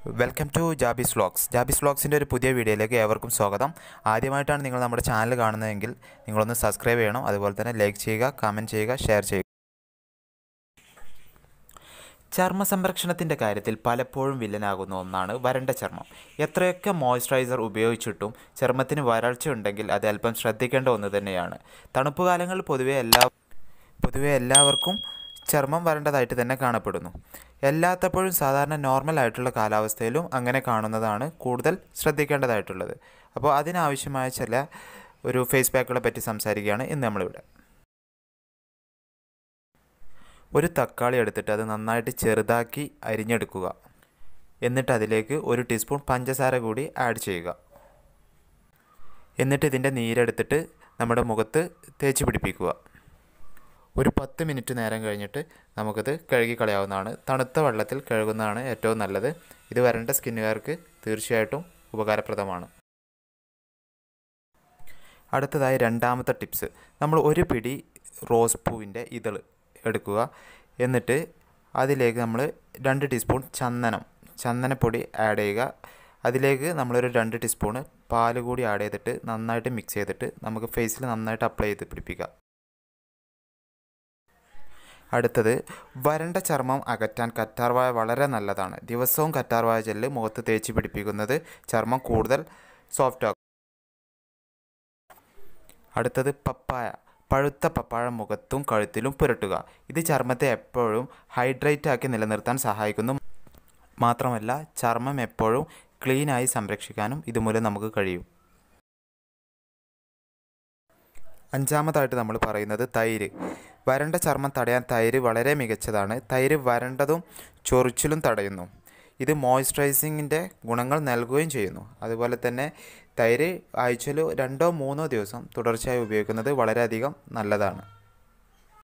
Welcome to Jabis vlogs. Jabis വ്ളോഗ്സിൻ്റെ ഒരു പുതിയ വീഡിയോയിലേക്ക് ഏവർക്കും സ്വാഗതം. ആദ്യമായിട്ടാണ് നിങ്ങൾ നമ്മുടെ ചാനൽ കാണുന്നതെങ്കിൽ നിങ്ങളൊന്ന് സബ്സ്ക്രൈബ് ചെയ്യണം. അതുപോലെ തന്നെ ലൈക്ക് ചെയ്യുക, കമൻറ്റ് ചെയ്യുക, ഷെയർ ചെയ്യുക. ചർമ്മ സംരക്ഷണത്തിൻ്റെ കാര്യത്തിൽ പലപ്പോഴും വില്ലനാകുന്ന ഒന്നാണ് വരണ്ട ചർമ്മം. എത്രയൊക്കെ മോയ്സ്ചറൈസർ ഉപയോഗിച്ചിട്ടും ചർമ്മത്തിന് വരൾച്ച ഉണ്ടെങ്കിൽ അത് അല്പം ശ്രദ്ധിക്കേണ്ട ഒന്ന് തന്നെയാണ്. തണുപ്പ് കാലങ്ങളിൽ പൊതുവെ എല്ലാവർക്കും ചർമ്മം വരണ്ടതായിട്ട് തന്നെ കാണപ്പെടുന്നു. എല്ലാത്തപ്പോഴും സാധാരണ നോർമൽ ആയിട്ടുള്ള കാലാവസ്ഥയിലും അങ്ങനെ കാണുന്നതാണ് കൂടുതൽ ശ്രദ്ധിക്കേണ്ടതായിട്ടുള്ളത്. അപ്പോൾ അതിനാവശ്യമായ ചില ഒരു ഫേസ് പാക്കുകളെ പറ്റി സംസാരിക്കുകയാണ് ഇന്ന് നമ്മളിവിടെ. ഒരു തക്കാളി എടുത്തിട്ട് അത് നന്നായിട്ട് ചെറുതാക്കി അരിഞ്ഞെടുക്കുക. എന്നിട്ട് അതിലേക്ക് 1 ടീസ്പൂൺ പഞ്ചസാര കൂടി ആഡ് ചെയ്യുക. എന്നിട്ട് ഇതിൻ്റെ നീരെടുത്തിട്ട് നമ്മുടെ മുഖത്ത് തേച്ച് പിടിപ്പിക്കുക. ഒരു 10 മിനിറ്റ് നേരം കഴിഞ്ഞിട്ട് നമുക്കത് കഴുകി കളയാവുന്നതാണ്. തണുത്ത വെള്ളത്തിൽ കഴുകുന്നതാണ് ഏറ്റവും നല്ലത്. ഇത് വരണ്ട സ്കിന്നുകാർക്ക് തീർച്ചയായിട്ടും ഉപകാരപ്രദമാണ്. അടുത്തതായി രണ്ടാമത്തെ ടിപ്സ്, നമ്മൾ ഒരു പിടി റോസ് പൂവിൻ്റെ ഇതൾ എടുക്കുക. എന്നിട്ട് അതിലേക്ക് നമ്മൾ 2 ടീസ്പൂൺ ചന്ദനപ്പൊടി ആഡ് ചെയ്യുക. അതിലേക്ക് നമ്മളൊരു 2 ടീസ്പൂണ് പാൽ കൂടി ആഡ് ചെയ്തിട്ട് നന്നായിട്ട് മിക്സ് ചെയ്തിട്ട് നമുക്ക് ഫേസിൽ നന്നായിട്ട് അപ്ലൈ ചെയ്ത് പിടിപ്പിക്കുക. അടുത്തത്, വരണ്ട ചർമ്മം അകറ്റാൻ കറ്റാർവാഴ വളരെ നല്ലതാണ്. ദിവസവും കറ്റാർവാഴ ജെല്ല് മുഖത്ത് തേച്ച് പിടിപ്പിക്കുന്നത് ചർമ്മം കൂടുതൽ സോഫ്റ്റ് ആക്കും. അടുത്തത്, പഴുത്ത പപ്പായ മുഖത്തും കഴുത്തിലും പുരട്ടുക. ഇത് ചർമ്മത്തെ എപ്പോഴും ഹൈഡ്രേറ്റ് ആക്കി നിലനിർത്താൻ സഹായിക്കുന്നു. മാത്രമല്ല ചർമ്മം എപ്പോഴും ക്ലീനായി സംരക്ഷിക്കാനും ഇതുമൂലം നമുക്ക് കഴിയും. അഞ്ചാമതായിട്ട് നമ്മൾ പറയുന്നത് തൈര്. വരണ്ട ചർമ്മം തടയാൻ തൈര് വളരെ മികച്ചതാണ്. തൈര് വരണ്ടതും ചൊറിച്ചിലും തടയുന്നു. ഇത് മോയ്സ്ചറൈസിങ്ങിൻ്റെ ഗുണങ്ങൾ നൽകുകയും ചെയ്യുന്നു. അതുപോലെ തന്നെ തൈര് ആഴ്ചയിൽ 2-3 ദിവസം തുടർച്ചയായി ഉപയോഗിക്കുന്നത് വളരെയധികം നല്ലതാണ്.